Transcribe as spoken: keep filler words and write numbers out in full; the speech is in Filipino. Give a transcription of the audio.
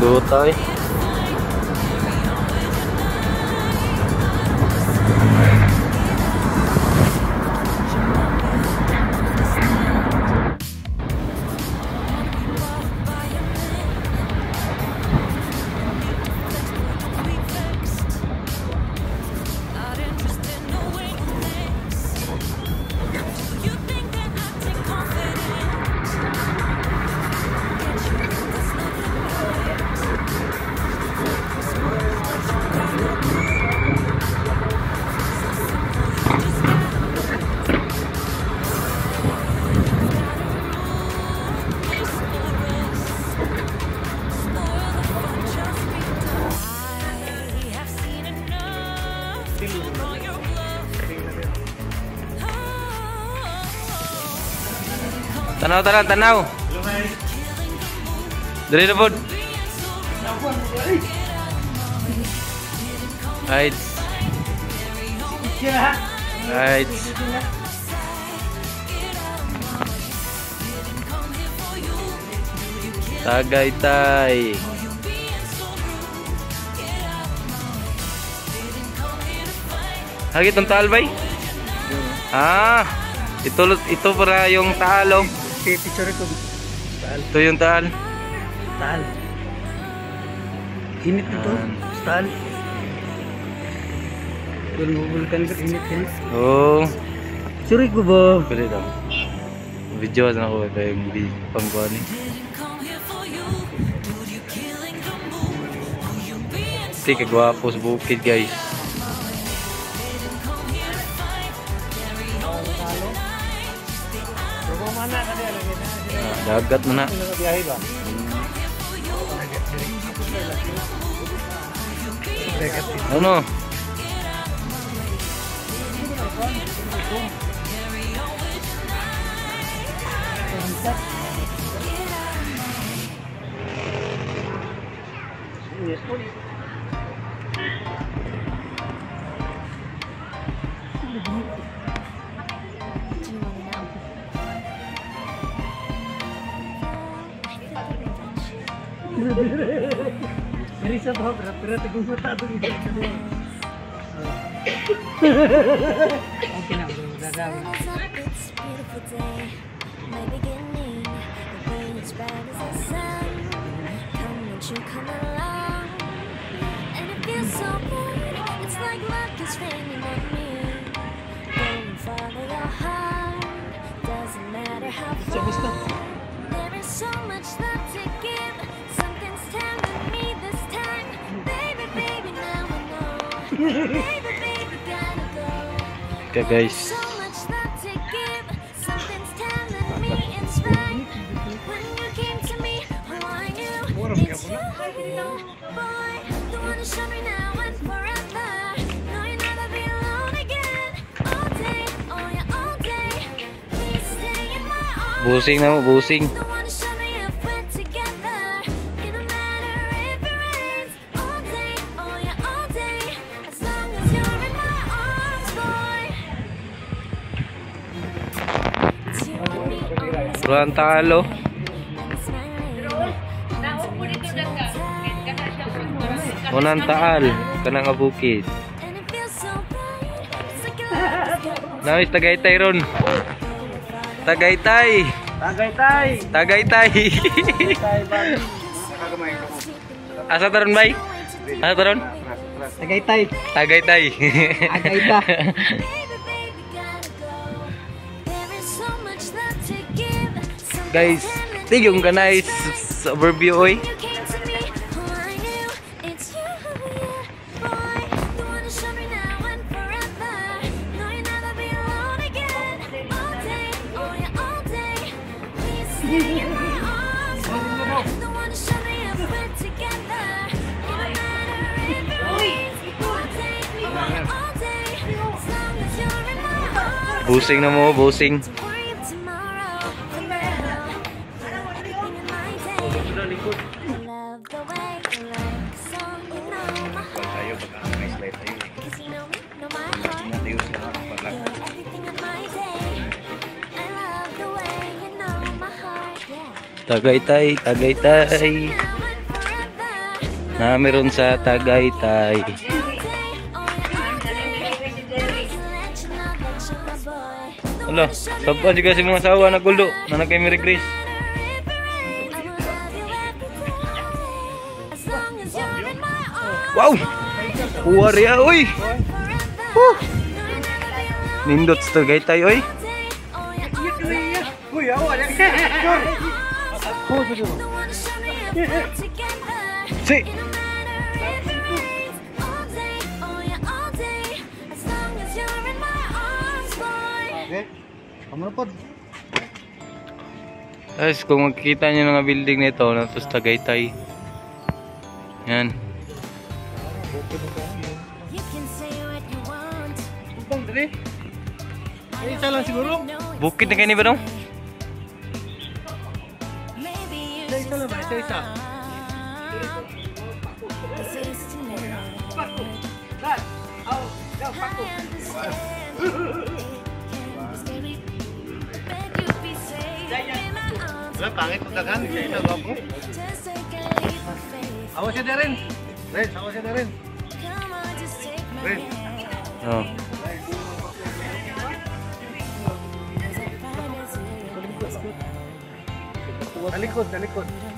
Gutoy. Tanaw, tanaw, tanaw. Dari na po. Right. Right. Tagaytay. Hagit ng taal bay? Ah, ito ito para yung taal oh. Picture ko. Taal. Ito yung taal. Taal. Init ito. Taal. Bulbulkan ko init init. Oh. Suri ko ba? Pwede daw. Video na ako kay pangkuan ni. Sige, gwapo sa bukid guys. Ah, dagat na na. Ano? Dari sa bawah berat-berat tegung mata tuh gitu. Oke nak udah. Oke guys. Busing na mo, busing. Kurang talo. Unang taal kanang nga bukid. Nawis Tagaytay ron. Tagaytay. Tagaytay. Tagaytay. Asa taron bay? Asa taron? Tagaytay. Tagaytay. Tagaytay. Guys, tigong ka na sa overview oy. Busing na mo, busing. Tagaytay, Tagaytay. Ah, meron sa Tagaytay. Ala, saba juga si mga asawa na guldo na nagkay Mary Grace. Wow! Kuwari oy! Woo! Nindot sa Tagaytay oy! Uy, awa na. Oh, sige. Si! Okay. Kamu pod. Guys, kung makikita nyo ng mga building nito, nito sa Tagaytay. Yan. Bang dali. Eh, isa lang siguro. Bukid na kayo ni ba daw? Isa isa lang ba? Isa isa. Wala, pangit pagkagan. Isa isa ako. Awa siya na rin. Ren, awa siya na rin. Ren. Oh. Talikod, talikod.